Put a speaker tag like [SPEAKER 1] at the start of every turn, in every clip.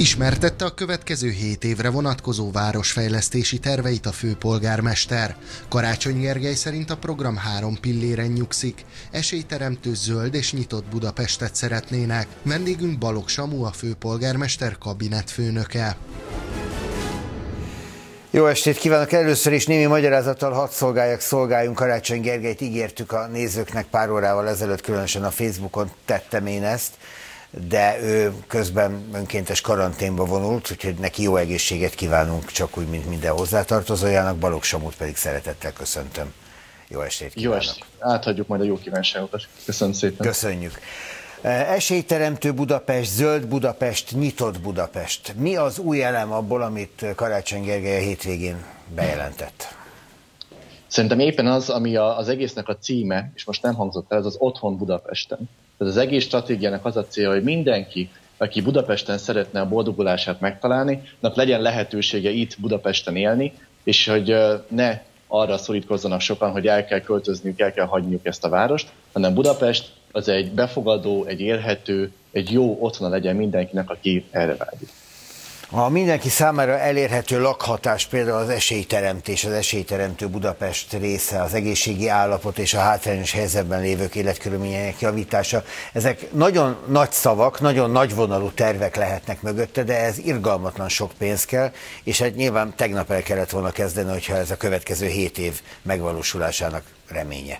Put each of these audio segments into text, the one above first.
[SPEAKER 1] Ismertette a következő 7 évre vonatkozó városfejlesztési terveit a főpolgármester. Karácsony Gergely szerint a program 3 pilléren nyugszik. Esélyteremtő, zöld és nyitott Budapestet szeretnének. Vendégünk Balogh Samu, a főpolgármester kabinetfőnöke.
[SPEAKER 2] Jó estét kívánok! Először is némi magyarázattal szolgáljunk. Karácsony Gergelyt ígértük a nézőknek pár órával ezelőtt, különösen a Facebookon tettem én ezt, de ő közben önkéntes karanténba vonult, úgyhogy neki jó egészséget kívánunk, csak úgy, mint minden hozzátartozójának. Balogh Samut pedig szeretettel köszöntöm. Jó estét kívánok! Jó estét!
[SPEAKER 3] Áthagyjuk majd a jó kívánságokat. Köszönöm szépen!
[SPEAKER 2] Köszönjük! Esélyteremtő Budapest, zöld Budapest, nyitott Budapest. Mi az új elem abból, amit Karácsony Gergely a hétvégén bejelentett?
[SPEAKER 3] Szerintem éppen az, ami az egésznek a címe, és most nem hangzott el, ez az Otthon Budapesten. Tehát az egész stratégiának az a célja, hogy mindenki, aki Budapesten szeretne a boldogulását megtalálni, annak legyen lehetősége itt Budapesten élni, és hogy ne arra szorítkozzanak sokan, hogy el kell költözniük, el kell hagyniuk ezt a várost, hanem Budapest az egy befogadó, egy élhető, egy jó otthona legyen mindenkinek, aki erre vágyik.
[SPEAKER 2] A mindenki számára elérhető lakhatás, például az esélyteremtés, az esélyteremtő Budapest része, az egészségi állapot és a hátrányos helyzetben lévők életkörülményeinek javítása. Ezek nagyon nagy szavak, nagyon nagyvonalú tervek lehetnek mögötte, de ez irgalmatlan sok pénz kell, és hát nyilván tegnap el kellett volna kezdeni, hogyha ez a következő 7 év megvalósulásának reménye.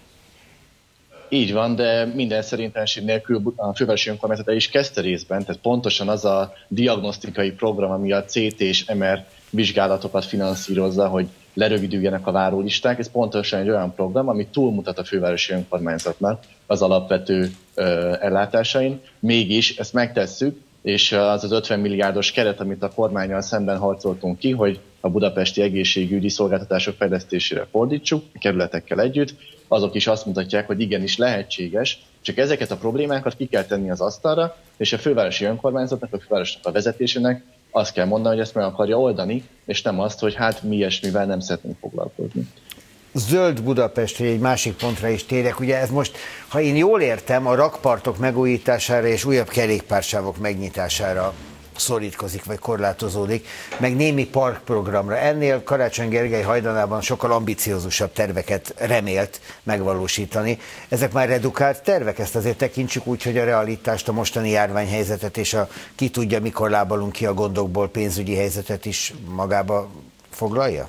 [SPEAKER 3] Így van, de minden szerintenség nélkül a fővárosi önkormányzat el is kezdte részben, tehát pontosan az a diagnosztikai program, ami a CT és MR vizsgálatokat finanszírozza, hogy lerövidüljenek a várólisták, ez pontosan egy olyan program, ami túlmutat a fővárosi önkormányzatnak az alapvető ellátásain. Mégis ezt megtesszük, és az 50 milliárdos keret, amit a kormánnyal szemben harcoltunk ki, hogy a budapesti egészségügyi szolgáltatások fejlesztésére fordítsuk, kerületekkel együtt, azok is azt mutatják, hogy igenis lehetséges, csak ezeket a problémákat ki kell tenni az asztalra, és a fővárosi önkormányzatnak, a fővárosnak a vezetésének azt kell mondani, hogy ezt meg akarja oldani, és nem azt, hogy hát mi ilyesmivel nem szeretnénk foglalkozni.
[SPEAKER 2] Zöld Budapest, hogy egy másik pontra is térek, ugye ez most, ha én jól értem, a rakpartok megújítására és újabb kerékpársávok megnyitására szorítkozik, vagy korlátozódik, meg némi parkprogramra. Ennél Karácsony Gergely hajdanában sokkal ambiciózusabb terveket remélt megvalósítani. Ezek már redukált tervek? Ezt azért tekintsük úgy, hogy a realitást, a mostani járványhelyzetet és a ki tudja, mikor lábalunk ki a gondokból pénzügyi helyzetet is magába foglalja?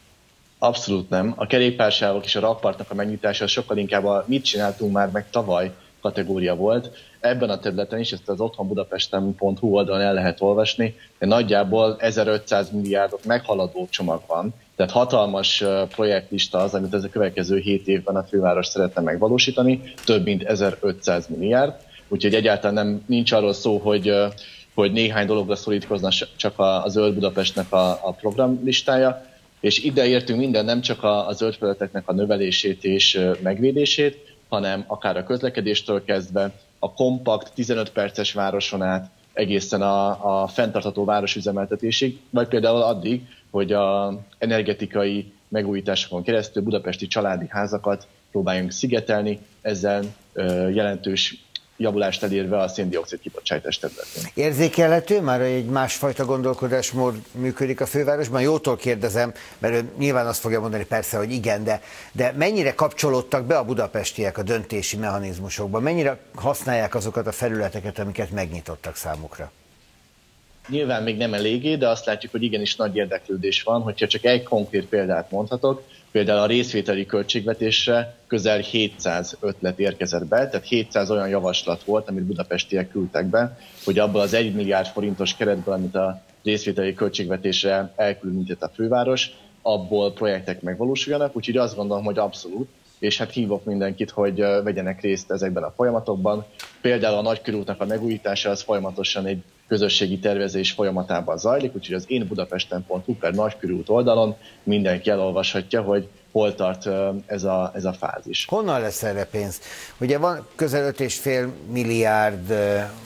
[SPEAKER 3] Abszolút nem. A kerékpársávok és a rakpartnak a megnyitása sokkal inkább a mit csináltunk már meg tavaly kategória volt. Ebben a területen is, ezt az otthonbudapesten.hu oldalon el lehet olvasni, de nagyjából 1500 milliárdot meghaladó csomag van. Tehát hatalmas projektlista az, amit ez a következő 7 évben a főváros szeretne megvalósítani, több mint 1500 milliárd. Úgyhogy egyáltalán nincs arról szó, hogy néhány dologra szorítkozna csak a Zöld Budapestnek a programlistája, és ide értünk minden, nem csak a zöld felületeknek a növelését és megvédését, hanem akár a közlekedéstől kezdve, a kompakt 15 perces városon át egészen a fenntartható városüzemeltetésig, vagy például addig, hogy az energetikai megújításokon keresztül budapesti családi házakat próbáljunk szigetelni, ezzel jelentős javulást elérve a szén-dioxid kibocsátás területén.
[SPEAKER 2] Érzékelhető már, hogy egy másfajta gondolkodásmód működik a fővárosban? Jótól kérdezem, mert ő nyilván azt fogja mondani persze, hogy igen, de mennyire kapcsolódtak be a budapestiek a döntési mechanizmusokba? Mennyire használják azokat a felületeket, amiket megnyitottak számukra?
[SPEAKER 3] Nyilván még nem eléggé, de azt látjuk, hogy igenis nagy érdeklődés van. Hogyha csak egy konkrét példát mondhatok, például a részvételi költségvetésre közel 700 ötlet érkezett be, tehát 700 olyan javaslat volt, amit budapestiek küldtek be, hogy abból az 1 milliárd forintos keretből, amit a részvételi költségvetésre elkülönített a főváros, abból projektek megvalósuljanak, úgyhogy azt gondolom, hogy abszolút, és hát hívok mindenkit, hogy vegyenek részt ezekben a folyamatokban. Például a Nagykörútnak a megújítása az folyamatosan egy közösségi tervezés folyamatában zajlik, úgyhogy az énbudapesten.hu per Nagykörút oldalon mindenki elolvashatja, hogy hol tart ez a fázis.
[SPEAKER 2] Honnan lesz erre pénz? Ugye van közel 5,5 milliárd,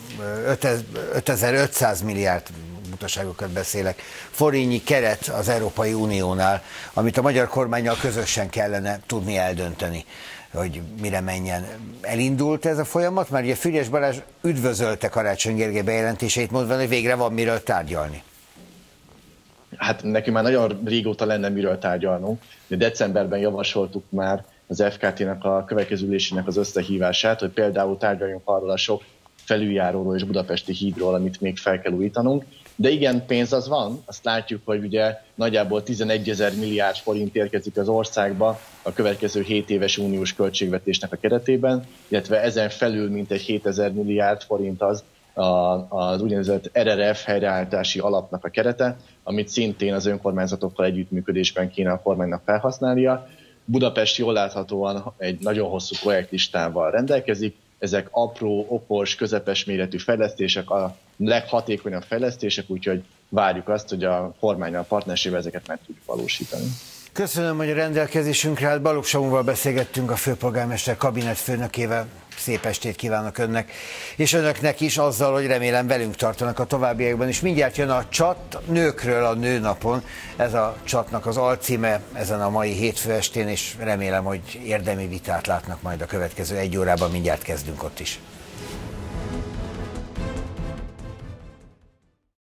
[SPEAKER 2] 5500 milliárd, butaságokat beszélek, forintnyi keret az Európai Uniónál, amit a magyar kormánnyal közösen kellene tudni eldönteni. hogy mire menjen. Elindult ez a folyamat? Mert ugye Füriás Balázs üdvözölte Karácsony Gergely bejelentéseit, mondva, hogy végre van miről tárgyalni.
[SPEAKER 3] Hát nekünk már nagyon régóta lenne miről tárgyalnunk, de decemberben javasoltuk már az FKT-nek a következő ülésének az összehívását, hogy például tárgyaljunk arról a sok felüljáróról és budapesti hídról, amit még fel kell újítanunk. De igen, pénz az van, azt látjuk, hogy ugye nagyjából 11 000 milliárd forint érkezik az országba a következő 7 éves uniós költségvetésnek a keretében, illetve ezen felül mintegy 7000 milliárd forint az úgynevezett RRF helyreállítási alapnak a kerete, amit szintén az önkormányzatokkal együttműködésben kéne a kormánynak felhasználnia. Budapest jól láthatóan egy nagyon hosszú projektlistával rendelkezik, ezek apró, okos, közepes méretű fejlesztések, a leghatékonyabb fejlesztések, úgyhogy várjuk azt, hogy a kormánnyal partnerségben ezeket meg tudjuk valósítani.
[SPEAKER 2] Köszönöm, hogy a rendelkezésünkre állt. Balogh Samúval beszélgettünk, a főpolgármester kabinetfőnökével. Szép estét kívánok önnek, és önöknek is, azzal, hogy remélem velünk tartanak a továbbiakban is. Mindjárt jön a csat nőkről a nőnapon. Ez a csatnak az alcíme ezen a mai hétfő estén, és remélem, hogy érdemi vitát látnak majd a következő 1 órában. Mindjárt kezdünk ott is.